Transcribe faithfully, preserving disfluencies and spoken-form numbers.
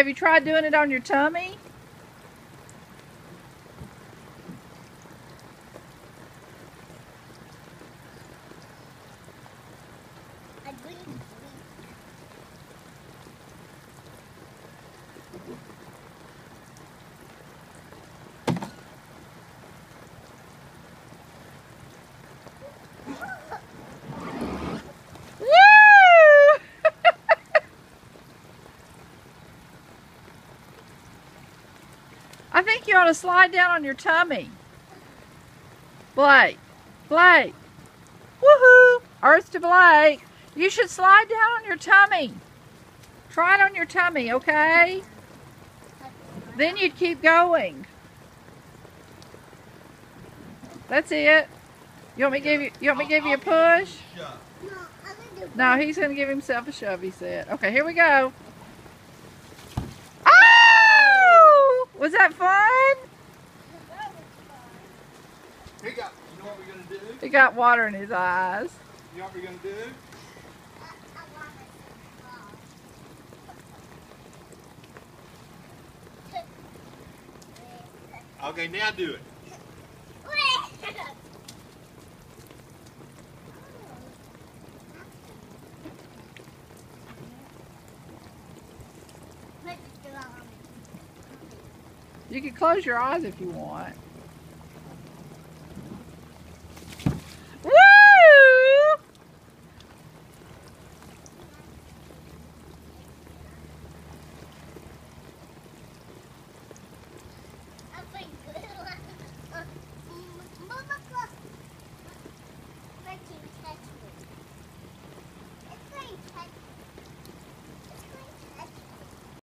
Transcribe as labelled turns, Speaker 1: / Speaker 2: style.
Speaker 1: have you tried doing it on your tummy? I think you ought to slide down on your tummy. Blake. Blake. Woohoo! Earth to Blake. You should slide down on your tummy. Try it on your tummy, okay? Then you'd keep going. That's it. You want me to give you you want me to give you a push? No, he's gonna give himself a shove, he said. Okay, here we go. Was that fun?
Speaker 2: He got, you know what we're going to do?
Speaker 1: He got water in his eyes.
Speaker 2: You know what we're going to do? Okay, now do it.
Speaker 1: You can close your eyes if you want. Woo!
Speaker 3: Catch me.